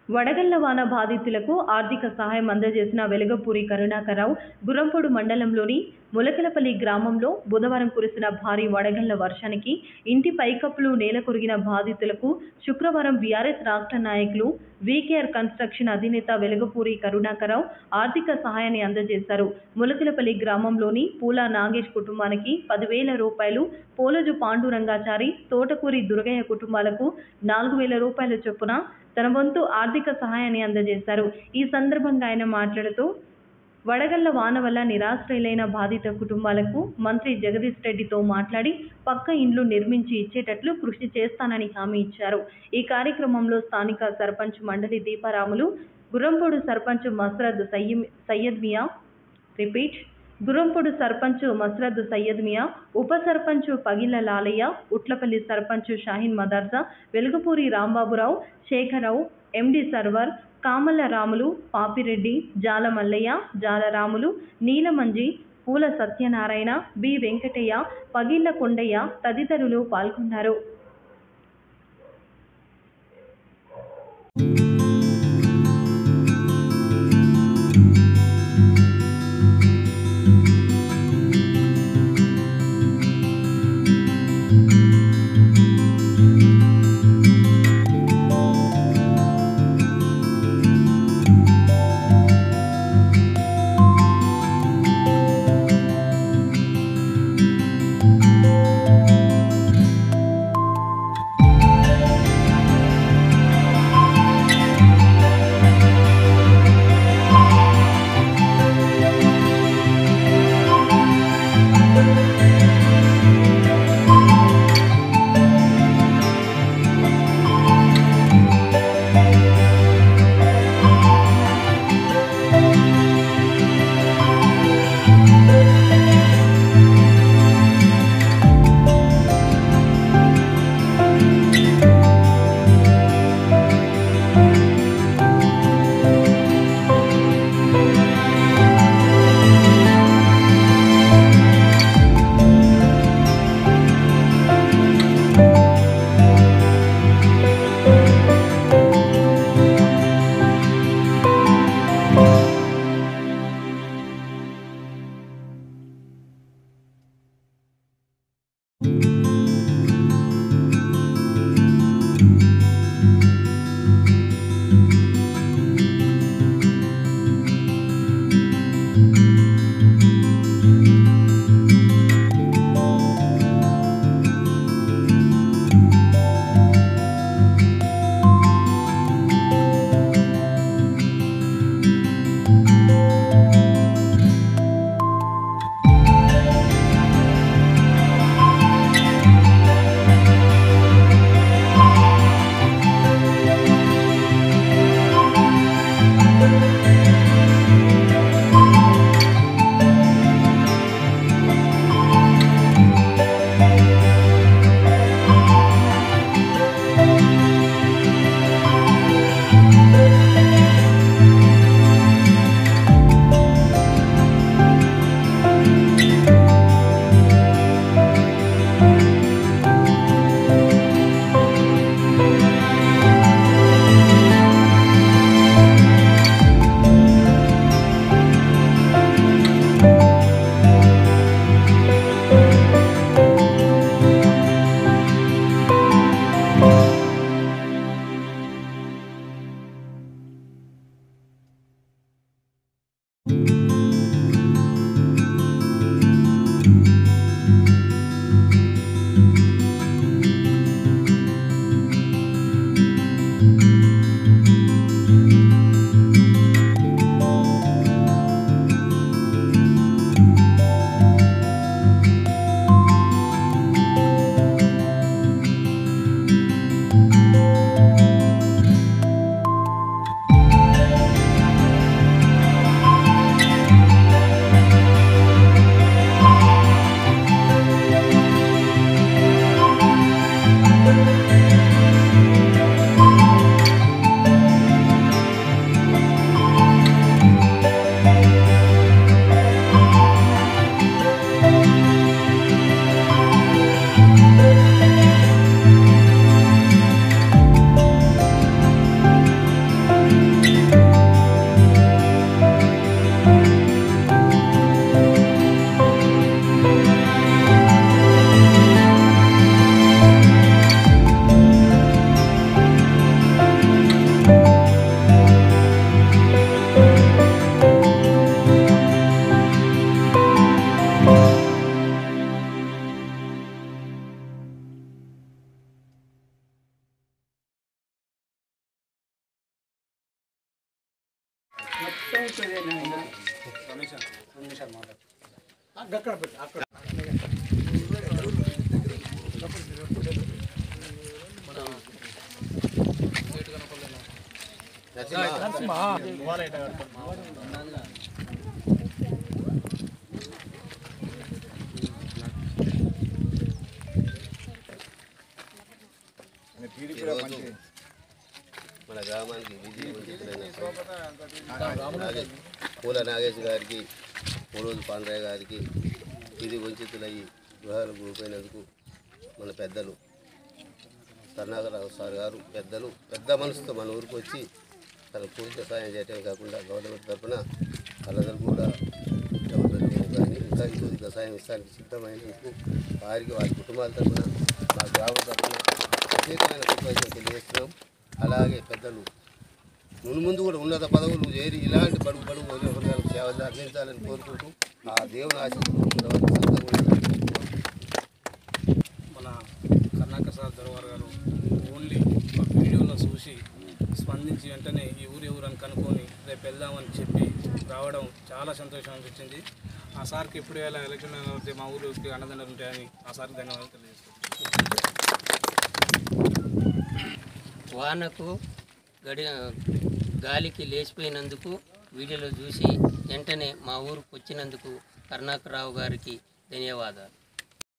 వడగళ్ల వాన బాధితులకు ఆర్థిక సహాయం అందజేసిన వెలగపూడి కరుణాకరరావు గుర్రంపోడు మండలంలోని ములకలపల్లి గ్రామంలో బుధవారం కురిసిన భారీ వడగళ్ల వర్షానికి ఇంటి పైకప్పులు నేలకొరిగిన బాధితులకు శుక్రవారం బీఆర్ఎస్ రాష్ట్ర నాయకులు వీకేఆర్ కన్స్ట్రక్షన్ అధినేత వెలగపూడి కరుణాకరరావు ఆర్థిక సహాయాన్ని అందజేశారు. ములకలపల్లి గ్రామంలోని పూల నాగేష్ కుటుంబానికి 10,000 రూపాయలు, పోలజు పాండురంగాచారి, తోటకూరి దుర్గయ్య కుటుంబాలకు 4,000 రూపాయల చొప్పున తన వంతు ఆర్థిక సహాయాన్ని అందజేశారు. ఈ సందర్భంగా ఆయన మాట్లాడుతూ వడగళ్ల వాన వల్ల నిరాశ్రయులైన బాధిత కుటుంబాలకు మంత్రి జగదీష్ రెడ్డితో మాట్లాడి పక్క ఇండ్లు నిర్మించి ఇచ్చేటట్లు కృషి చేస్తానని హామీ ఇచ్చారు. ఈ కార్యక్రమంలో స్థానిక సర్పంచ్ మండలి దీపారాములు, గుర్రంపోడు సర్పంచ్ మస్రద్ సయ్యద్ మియా, ఉప సర్పంచ్ పగిళ్ల లాలయ్య, ఉట్లపల్లి సర్పంచ్ షాహీన్ మదర్సా, వెలగపూడి రాంబాబురావు, శేఖరరావు, ఎండి సర్వర్, కామల్ల రాములు, పాపిరెడ్డి, జాల మల్లయ్య, జాల రాములు, నీలమంజి, పూల సత్యనారాయణ, బి వెంకటయ్య, పగిళ్ల కొండయ్య తదితరులు పాల్గొన్నారు. మన గ్రామానికి పూల నాగేష్ గారికి, పూరోజు పాండ్రయ్య గారికి ఇది వంచితులయ్యి గృహాలు కూలిపోయినందుకు మన పెద్దలు కరుణాకరరావు సార్ గారు పెద్ద మనసుతో మన ఊరికి వచ్చి తన పూర్తి సహాయం చేయటమే కాకుండా గవర్నమెంట్ తరఫున వాళ్ళందరూ కూడా కానీ ఇంకా ఇంకొక సహాయం ఇస్తానికి సిద్ధమైనందుకు వారికి వారి కుటుంబాల తరఫున మా గ్రామం తరఫున ప్రత్యేకమైన కృతజ్ఞతలు తెలియజేస్తున్నాం. అలాగే పెద్దలు ముందు కూడా ఉన్నత పదవులు చేరి ఇలాంటి బడుగు వర్గాలకు సేవలు అందించాలని కోరుకుంటూ ఆ దేవుని ఆశీర్వదించిన మన కరుణాకర్ సార్ దర్వార్ గారు ఓన్లీ వీడియోలో చూసి స్పందించి వెంటనే ఈ ఊరు ఎవరని కనుక్కొని రేపు వెళ్దామని చెప్పి రావడం చాలా సంతోషం అనిపించింది. ఆ సార్కి ఎప్పుడు ఎలా ఎలక్షన్ అయితే మా ఊరికి అన్నదండలు ఉంటాయని ఆ సార్కి ధన్యవాదాలు తెలియజేస్తాను. వానకు గాలికి లేచిపోయినందుకు వీడియోలో చూసి వెంటనే మా ఊరికి వచ్చినందుకు కరుణాకరరావు గారికి ధన్యవాదాలు.